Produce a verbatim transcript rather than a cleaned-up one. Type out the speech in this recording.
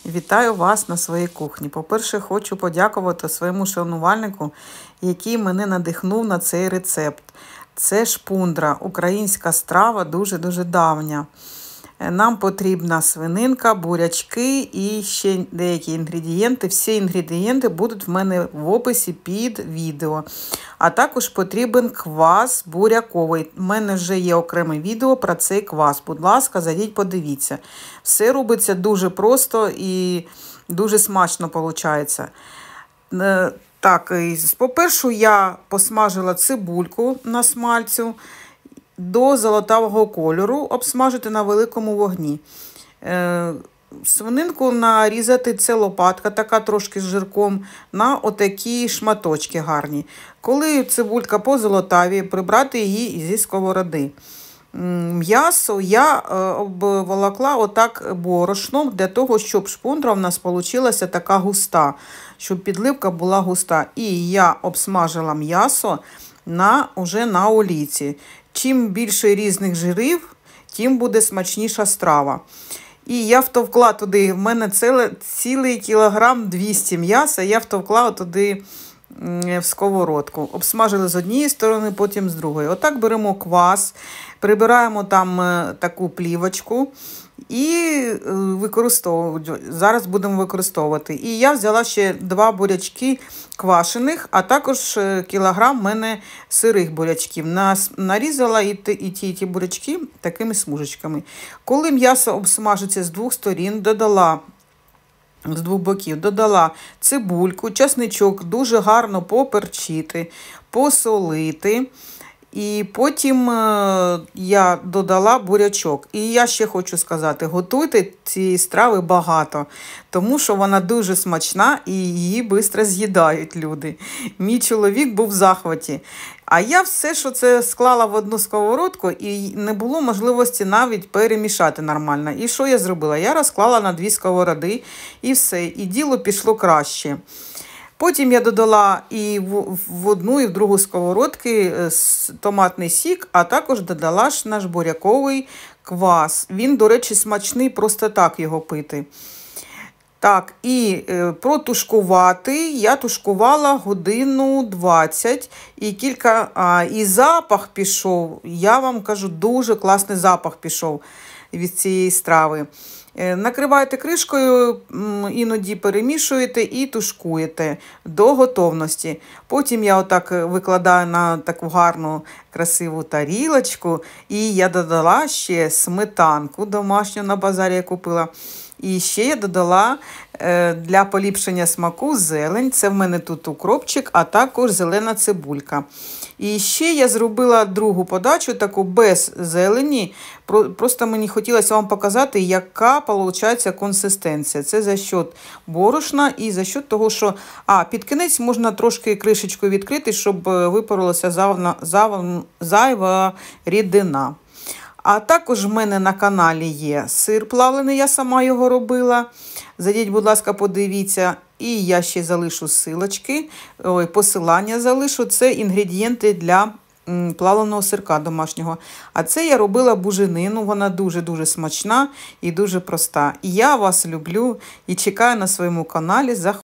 Вітаю вас на своїй кухні. По-перше, хочу подякувати своєму шанувальнику, який мене надихнув на цей рецепт. Це шпундра, українська страва, дуже-дуже давня. Нам потрібна свининка, бурячки і ще деякі інгредієнти. Всі інгредієнти будуть в мене в описі під відео. А також потрібен квас буряковий. У мене вже є окреме відео про цей квас. Будь ласка, зайдіть, подивіться. Все робиться дуже просто і дуже смачно виходить. Так, по-перше, я посмажила цибульку на смальцю до золотавого кольору, обсмажити на великому вогні. Е, свининку нарізати, це лопатка, така трошки з жирком, на отакі шматочки гарні. Коли цибулька позолотаві, прибрати її зі сковороди. М'ясо я обволокла отак борошном, для того, щоб шпундра в нас вийшла така густа, щоб підливка була густа. І я обсмажила м'ясо на, уже на олійці. Чим більше різних жирів, тим буде смачніша страва. І я втовкла туди, в мене ціле, цілий кілограм двісті м'яса, я втовкла туди в сковородку. Обсмажили з однієї сторони, потім з другої. Отак беремо квас, прибираємо там таку плівочку і використовуємо. Зараз будемо використовувати. І я взяла ще два бурячки квашених, а також кілограм в мене сирих бурячків. Нарізала і ті, і ті, і ті бурячки такими смужечками. Коли м'ясо обсмажиться з двох сторін, додала з двох боків, додала цибульку, чесничок, дуже гарно поперчити, посолити. І потім е, я додала бурячок. І я ще хочу сказати, готуйте цієї страви багато, тому що вона дуже смачна і її швидко з'їдають люди. Мій чоловік був в захваті. А я все, що це склала в одну сковородку, і не було можливості навіть перемішати нормально. І що я зробила? Я розклала на дві сковороди і все. І діло пішло краще. Потім я додала і в одну, і в другу сковородки томатний сік, а також додала ж наш буряковий квас. Він, до речі, смачний, просто так його пити. Так, і е, протушкувати я тушкувала годину двадцять, і кілька, а, і запах пішов, я вам кажу, дуже класний запах пішов від цієї страви. Е, накриваєте кришкою, іноді перемішуєте і тушкуєте до готовності. Потім я отак викладаю на таку гарну красиву тарілочку, і я додала ще сметанку домашню, на базарі я купила. І ще я додала е, для поліпшення смаку зелень. Це в мене тут укропчик, а також зелена цибулька. І ще я зробила другу подачу, таку без зелені. Про, просто мені хотілося вам показати, яка виходить консистенція. Це за счет борошна і за счет того, що а, під кінець можна трошки кришечку відкрити, щоб випарилася зайва, зайва, зайва рідина. А також в мене на каналі є сир плавлений, я сама його робила. Зайдіть, будь ласка, подивіться. І я ще залишу силочки, ой, посилання залишу. Це інгредієнти для плавленого сирка домашнього. А це я робила буженину, вона дуже-дуже смачна і дуже проста. І я вас люблю і чекаю на своєму каналі.